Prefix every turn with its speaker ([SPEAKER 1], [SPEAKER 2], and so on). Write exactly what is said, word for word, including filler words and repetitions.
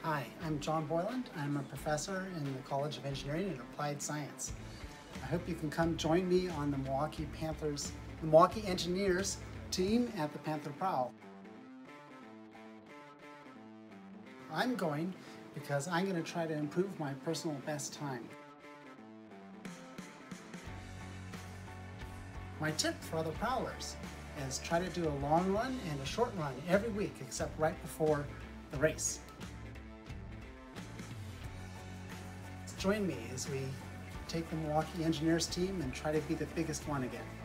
[SPEAKER 1] Hi, I'm John Boyland. I'm a professor in the College of Engineering and Applied Science. I hope you can come join me on the Milwaukee Panthers, the Milwaukee Engineers team at the Panther Prowl. I'm going because I'm going to try to improve my personal best time. My tip for other prowlers is try to do a long run and a short run every week except right before the race. Join me as we take the Milwaukee Engineers team and try to be the biggest one again.